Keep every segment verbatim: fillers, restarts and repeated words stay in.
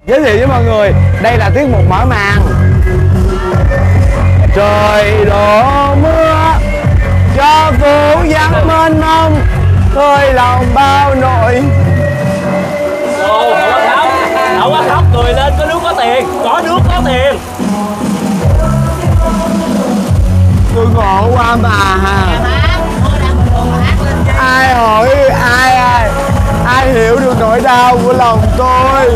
Giới thiệu với mọi người, đây là tiết mục mở màn. Trời đổ mưa cho phủ vắng mênh mông, khơi lòng bao nỗi. Ồ, không có khóc, không có khóc, cười lên, có nước có tiền, có nước có tiền. Tôi ngộ quá mà. Ai hỏi, ai ai, ai hiểu được nỗi đau của lòng tôi.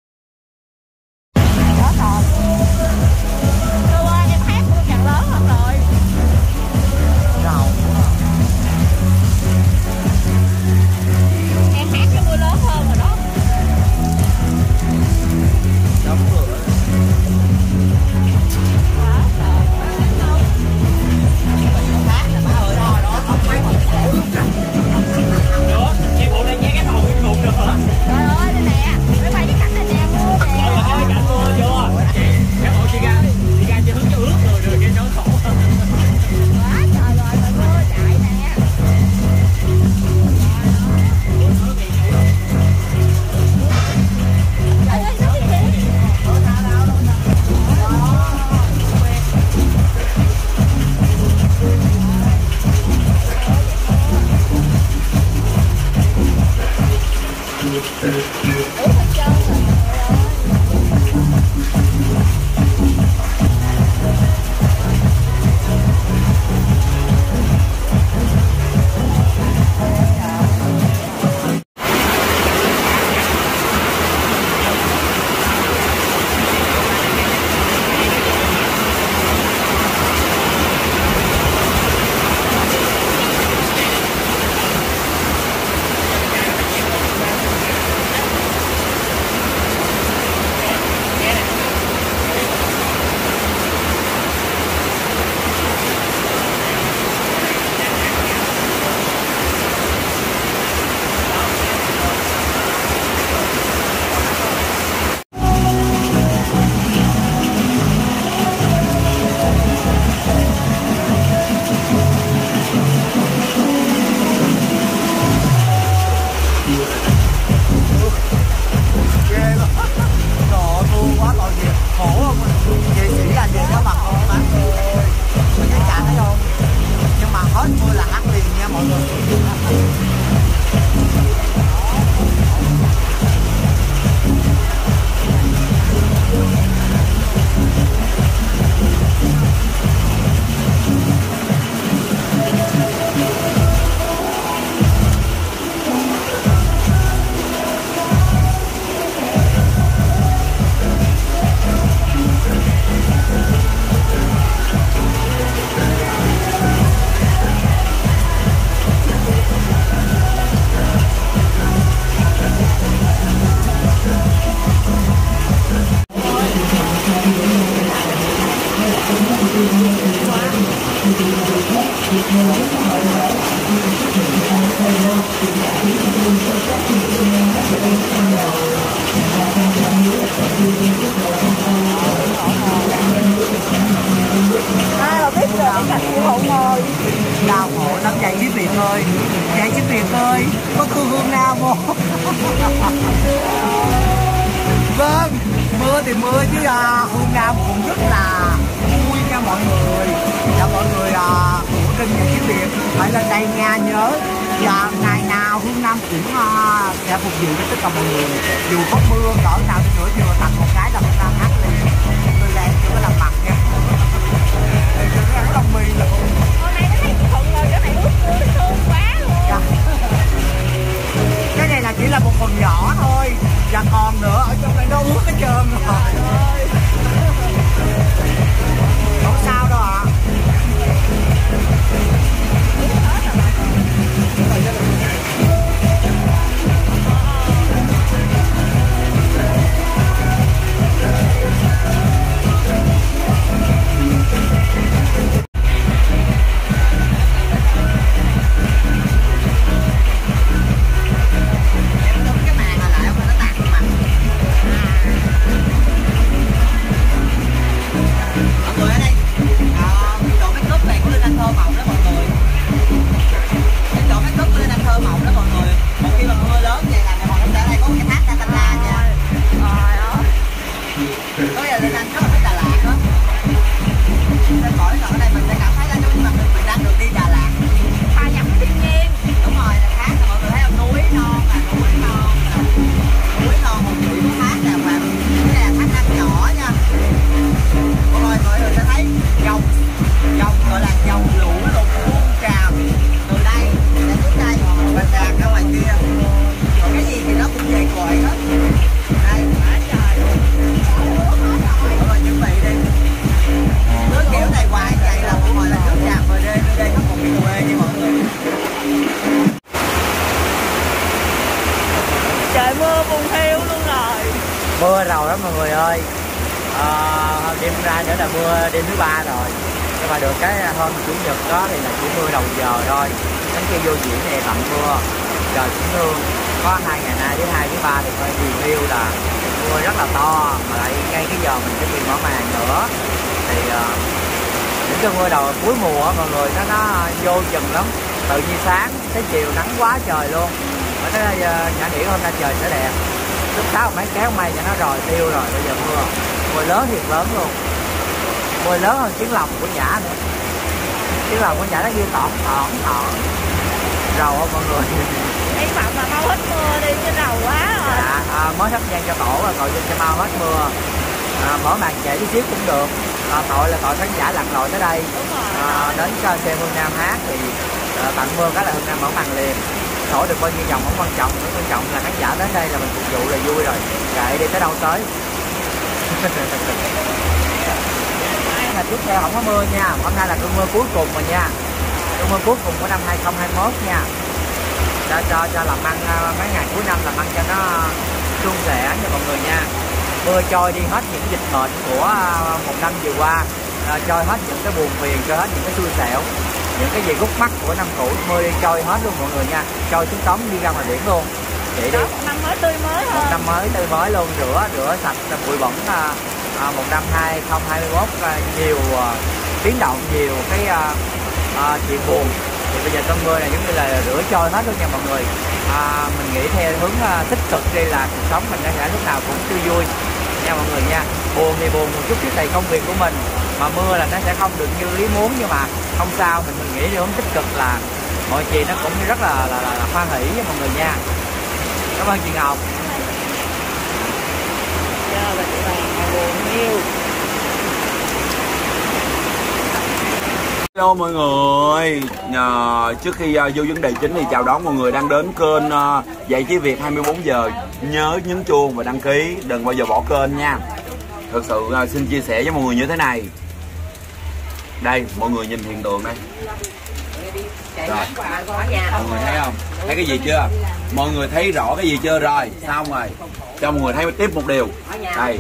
Ai mà biết được cái cảnh của Hậu ngồi đau khổ lắm. Chạy chiếc Việt ơi, chạy chiếc Việt ơi, có cô Hương Nam không? Vâng, mưa thì mưa chứ à, Hương Nam cũng rất là vui nha mọi người. Và mọi người à, của kênh Chạy Chiếc Việt phải lên đây nha, nhớ. Và ngày nào Hương Nam cũng à, sẽ phục vụ cho tất cả mọi người. Dù có mưa cỡ nào đi nữa vừa tặng một cái là Hương Nam hát liền. Tôi là em chưa có làm mặt nha. Em chưa có ăn lòng mì luôn. hôm nay nó thấy thuận rồi, chỗ này ướt mưa thì thương quá luôn. Dạ. Cái này là chỉ là một phần nhỏ thôi, và còn nữa ở trong này nó ướt hết trơn rồi. Không sao đâu ạ. buồn thiêu luôn rồi. Mưa rồi đó mọi người ơi. À, đêm ra nữa là mưa đêm thứ ba rồi. Nhưng mà được cái hôm chủ nhật đó thì là chỉ mưa đầu giờ thôi. Đến khi vô diễn này tạnh mưa. Trời cũng thương. Có hai ngày nay thứ hai thứ ba thì coi review là mưa rất là to, mà lại ngay cái giờ mình chuẩn bị mở màn nữa. Thì uh, những cơn mưa đầu cuối mùa mọi người nó nó vô chừng lắm. Tự nhiên sáng tới chiều nắng quá trời luôn. Mà nó uh, nhã nghĩ hôm nay trời sẽ đẹp. Lúc sáu mấy kéo mây cho nó rồi tiêu rồi, bây giờ mưa. Mưa lớn thiệt lớn luôn. Mưa lớn hơn tiếng lòng của Nhã nữa. Tiếng lòng của Nhã nó như tỏn tỏn tỏn. Rầu không mọi người? Hy vọng mà mau hết mưa đi chứ rầu quá rồi. Dạ, à, mới sắp gian cho tổ rồi, tội cho mau hết mưa. À, mở màn trễ tí xíu cũng được. À, tội là tội khán giả lặn lội tới đây. À, đến xem Hương Nam hát thì à, tặng mưa cái là Hương Nam mở màn liền. Tổ được bao nhiêu vòng không quan trọng, cái quan trọng là khán giả đến đây là mình phục vụ là vui rồi. Kệ đi tới đâu tới. Là tiếp theo không có mưa nha, hôm nay là cơn mưa cuối cùng rồi nha. Cơn mưa cuối cùng của năm hai không hai mốt nha. Cho cho cho làm ăn mấy ngày cuối năm làm ăn cho nó suôn sẻ cho mọi người nha. Mưa trôi đi hết những dịch bệnh của một năm vừa qua, à, trôi hết những cái buồn phiền, trôi hết những cái xui xẻo, những cái gì gút mắt của năm cũ, mưa đi trôi hết luôn mọi người nha, trôi xuống tống đi ra ngoài biển luôn. Vậy đi. Một năm mới tươi mới hơn. Một năm mới tươi mới luôn, rửa rửa sạch bụi bẩn. À, à, một năm hai không hai mốt à, nhiều à, biến động, nhiều cái à, à, chuyện buồn. Thì bây giờ cơn mưa này giống như là rửa trôi hết luôn nha mọi người. À, mình nghĩ theo hướng uh, tích cực đi là cuộc sống mình sẽ lúc nào cũng tươi vui nha mọi người nha. Buồn thì buồn một chút trước đầy công việc của mình, mà mưa là nó sẽ không được như ý muốn, nhưng mà không sao, mình mình nghĩ theo hướng tích cực là mọi chuyện nó cũng rất là là, là, là hoan hỷ với mọi người nha. Cảm ơn chị Ngọc. Giờ là chị Vàng buồn nhiều. Hello mọi người, à, trước khi uh, vô vấn đề chính thì chào đón mọi người đang đến kênh uh, Giải Trí Việt hai mươi bốn giờ. Nhớ nhấn chuông và đăng ký, đừng bao giờ bỏ kênh nha. Thật sự uh, xin chia sẻ với mọi người như thế này. Đây, mọi người nhìn hiện tượng đây. Rồi, mọi người thấy không? Thấy cái gì chưa? Mọi người thấy rõ cái gì chưa? Rồi, xong rồi. Cho mọi người thấy tiếp một điều. Đây.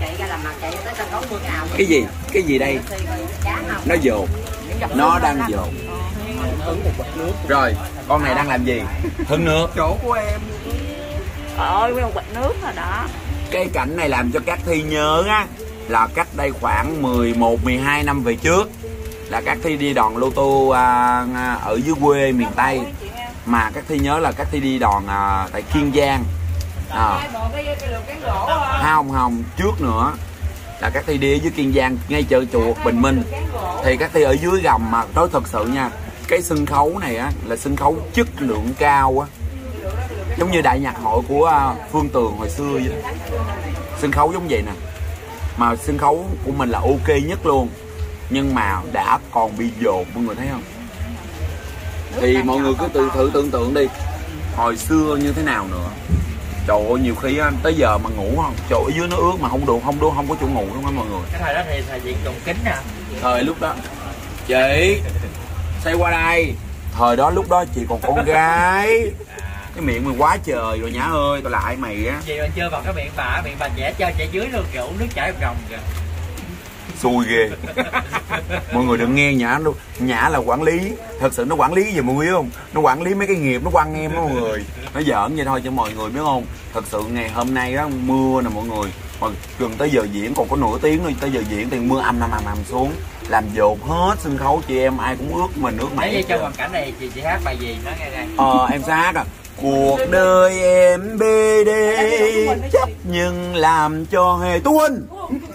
Cái gì? Cái gì đây? Nó dột. Nó đang dột. Rồi, con này đang làm gì? Hứng nước. Chỗ của em. Ôi, nguyên một bịch nước rồi đó. Cái cảnh này làm cho các Thi nhớ á, là cách đây khoảng mười một mười hai năm về trước, là các Thi đi đoàn lô tô à, ở dưới quê miền Tây. Mà các Thi nhớ là các Thi đi đoàn à, tại Kiên Giang. À. Không không, trước nữa là các Thi đi ở dưới Kiên Giang, ngay chợ chuột Bình Minh. Thì các Thi ở dưới gầm, mà nói thật sự nha, cái sân khấu này á là sân khấu chất lượng cao á, giống như đại nhạc hội của Phương Tường hồi xưa vậy đó. Sân khấu giống vậy nè, mà sân khấu của mình là ok nhất luôn, nhưng mà đã còn bị dột, mọi người thấy không? Thì mọi người cứ tự thử tưởng tượng đi, hồi xưa như thế nào nữa. Trời ơi, nhiều khi á, tới giờ mà ngủ không, trời ở dưới nó ướt mà không được, không được, không có chỗ ngủ đúng không mọi người? Cái thời đó thì thời diện trùng kính nè. Thời lúc đó chị xoay qua đây, thời đó lúc đó chị còn con gái, cái miệng mày quá trời rồi Nhã ơi, tao lại mày á. Chị mà chơi vào cái miệng bà, miệng bà trẻ chơi chạy dưới luôn kìa, uống nước chảy ròng kìa. Xui ghê. Mọi người đừng nghe Nhã đâu, Nhã là quản lý, thật sự nó quản lý gì mọi người biết không? Nó quản lý mấy cái nghiệp, nó quăng em đó mọi người. Nó giỡn vậy thôi cho mọi người biết không? Thật sự ngày hôm nay đó mưa nè mọi người, mà gần tới giờ diễn còn có nửa tiếng nữa, tới giờ diễn thì mưa âm âm âm âm xuống, làm dột hết sân khấu, chị em ai cũng ướt mình nước mày. Nếu như trong hoàn cảnh này chị chị hát bài gì nói nghe đây. Ờ em sẽ hát à. Cuộc đời em bê đê chấp nhưng làm cho hề Tú Quỳnh.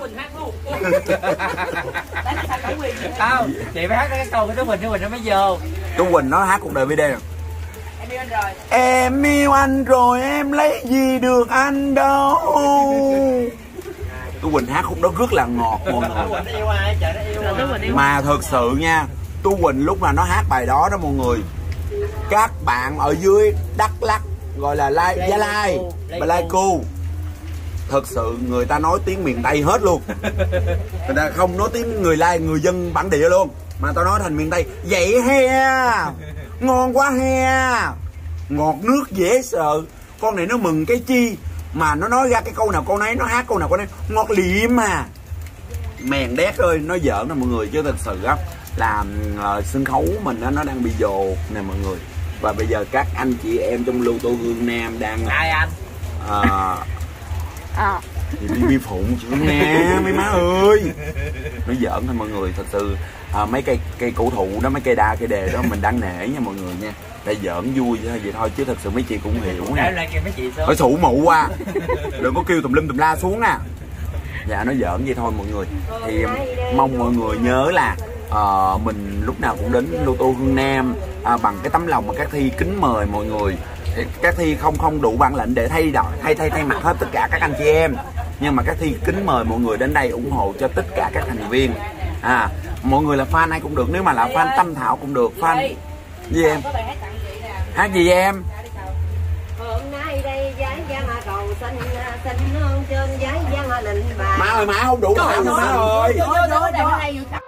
Không, chị phải hát cái câu của Tú Quỳnh, Tú Quỳnh nó mới vô. Tú Quỳnh nó hát cuộc đời bê đê. Em yêu anh rồi em lấy gì được anh đâu. Tú Quỳnh hát khúc đó rất là ngọt mọi người. Tú Quỳnh yêu ai? Trời nó yêu. Mà thật sự nha, Tú Quỳnh lúc mà nó hát bài đó đó mọi người, các bạn ở dưới Đắk Lắk gọi là Lai, Gia Lai, Pleiku, thật sự người ta nói tiếng miền Tây hết luôn. Người ta không nói tiếng người Lai, người dân bản địa luôn, mà tao nói thành miền Tây. Vậy he, ngon quá he, ngọt nước dễ sợ. Con này nó mừng cái chi, mà nó nói ra cái câu nào câu nấy, nó hát câu nào câu nấy ngọt liệm mà mèn đét ơi, nó giỡn nè mọi người, chứ thật sự á là uh, sân khấu mình á nó đang bị dột nè mọi người. Và bây giờ các anh chị em trong Lô Tô Hương Nam đang ai anh uh, Ờ thì đi bi phụng chứ nè mấy má ơi, nó giỡn thôi mọi người. Thật sự à, mấy cây cây cổ thụ đó, mấy cây đa cây đề đó mình đang nể nha mọi người nha, tại giỡn vui vậy thôi chứ thật sự mấy chị cũng hiểu nha. Phải sụ mụ qua đừng có kêu tùm lum tùm la xuống nè. Dạ nó giỡn vậy thôi mọi người. Thì mong mọi người nhớ là uh, mình lúc nào cũng đến Lô Tô Hương Nam uh, bằng cái tấm lòng mà các Thi kính mời mọi người. Các Thi không không đủ bản lĩnh để thay đổi thay thay thay mặt hết tất cả các anh chị em, nhưng mà các Thi kính mời mọi người đến đây ủng hộ cho tất cả các thành viên. À mọi người là fan ai cũng được, nếu mà là fan Tâm Thảo cũng được, fan gì em hát gì em. Hôm nay đây giấy giang cầu xanh xanh hơn trên giấy giang lệnh bà. Má ơi má không đủ bản đâu má ơi. Vô vô đây vô